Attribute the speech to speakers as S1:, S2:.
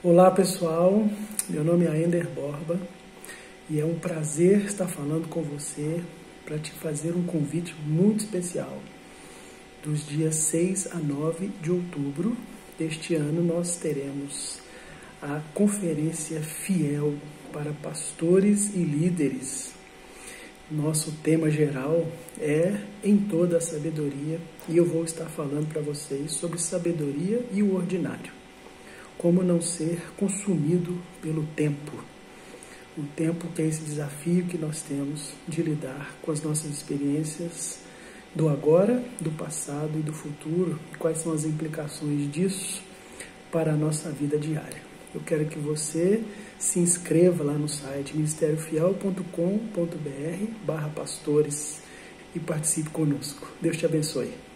S1: Olá pessoal, meu nome é Aender Borba e é um prazer estar falando com você para te fazer um convite muito especial. Dos dias 6 a 9 de outubro deste ano nós teremos a Conferência Fiel para Pastores e Líderes. Nosso tema geral é Em Toda a Sabedoria e eu vou estar falando para vocês sobre sabedoria e o ordinário. Como não ser consumido pelo tempo. O tempo que é esse desafio que nós temos de lidar com as nossas experiências do agora, do passado e do futuro, e quais são as implicações disso para a nossa vida diária. Eu quero que você se inscreva lá no site ministériofiel.com.br/pastores e participe conosco. Deus te abençoe.